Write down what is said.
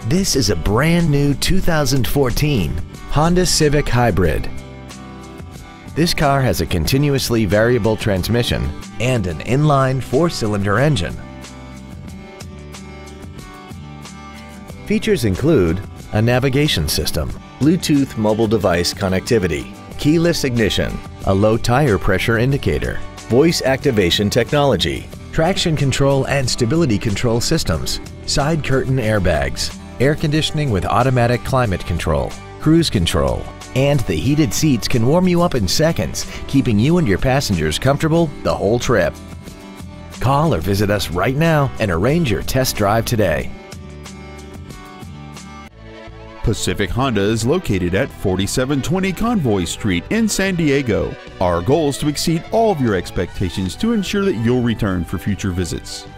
This is a brand new 2014 Honda Civic Hybrid. This car has a continuously variable transmission and an inline 4-cylinder engine. Features include a navigation system, Bluetooth mobile device connectivity, keyless ignition, a low tire pressure indicator, voice activation technology, traction control and stability control systems, side curtain airbags, air conditioning with automatic climate control, cruise control, and the heated seats can warm you up in seconds, keeping you and your passengers comfortable the whole trip. Call or visit us right now and arrange your test drive today. Pacific Honda is located at 4720 Convoy Street in San Diego. Our goal is to exceed all of your expectations to ensure that you'll return for future visits.